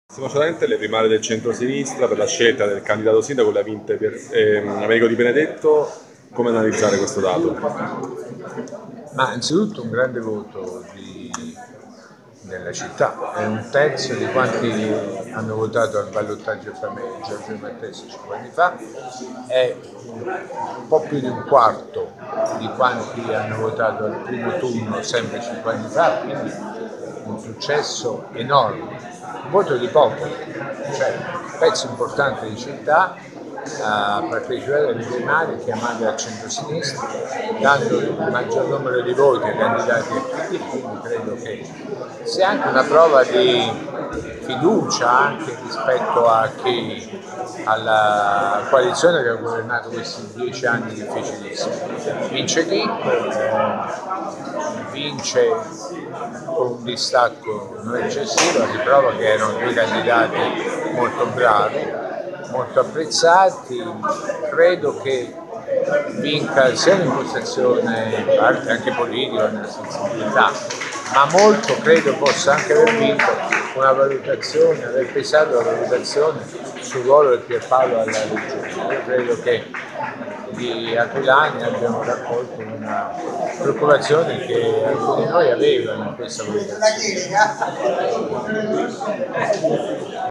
Stiamo solamente le primarie del centro-sinistra per la scelta del candidato sindaco, le ha vinte Americo Di Benedetto. Come analizzare questo dato? Ma innanzitutto un grande voto nella città, è un terzo di quanti hanno votato al ballottaggio fra me e Giorgio Matteotti 5 anni fa, è un po' più di un quarto di quanti hanno votato al primo turno sempre 5 anni fa, quindi un successo enorme, un voto di popolo, cioè un pezzo importante di città a partecipare alle primarie chiamate al centro-sinistra, dando il maggior numero di voti ai candidati del PD, quindi credo che sia anche una prova di fiducia anche rispetto alla coalizione che ha governato questi 10 anni difficilissimi. Vince Chicco, vince con un distacco non eccessivo, si prova che erano due candidati molto bravi, molto apprezzati. Credo che vinca sia l'impostazione in parte anche politica, nella sensibilità, ma molto credo possa anche aver vinto una valutazione, aver pesato la valutazione sul ruolo del Pierpaolo alla regione. Io credo che gli aquilani abbiano raccolto una preoccupazione che alcuni di noi avevano in questa valutazione.